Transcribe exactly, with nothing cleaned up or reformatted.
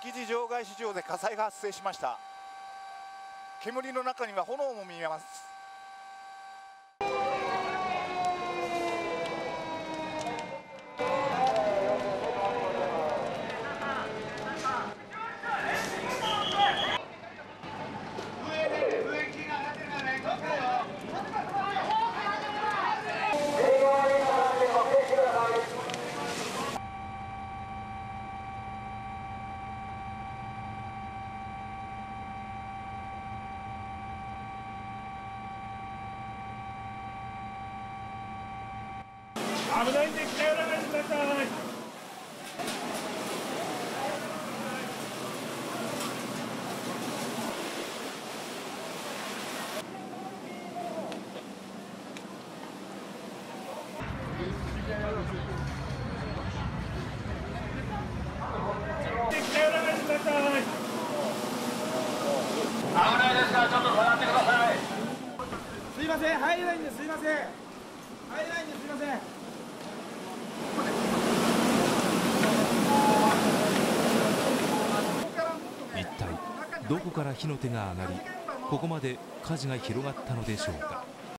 築地場外市場で火災が発生しました。煙の中には炎も見えます。 危ないんで近寄らないでください。近寄らないでください。 危ないですからちょっと下がってください。 すいません、入れないんです。すいません。入れないんです。すいません。 一体どこから火の手が上がり、ここまで火事が広がったのでしょうか。